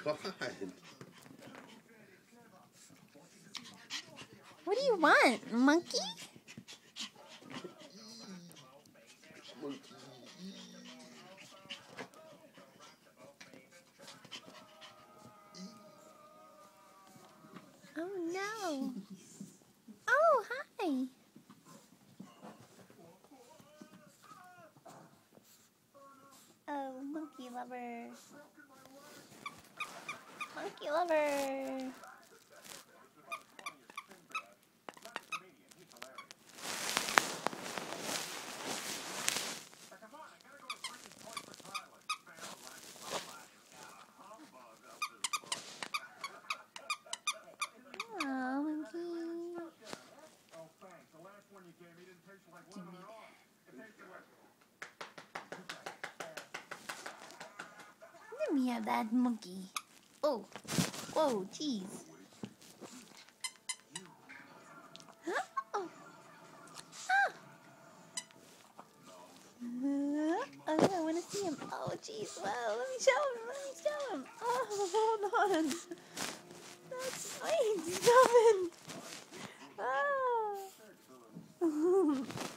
God. What do you want, monkey? Monkey. Oh no. Oh, hi. Oh, monkey lover. Monkey lover. Oh, monkey. Let me have that monkey. Oh, whoa, jeez. Huh? Oh. Ah. Oh, I want to see him. Oh, jeez. Wow, let me show him. Let me show him. Oh, hold on. That's sweet. Stop it. Oh.